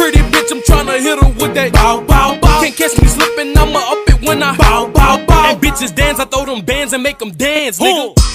Pretty bitch, I'm tryna hit her with that bow, bow, bow. Can't catch me slipping, I'ma up it when I bow, bow, bow. And bitches dance, I throw them bands and make them dance, nigga.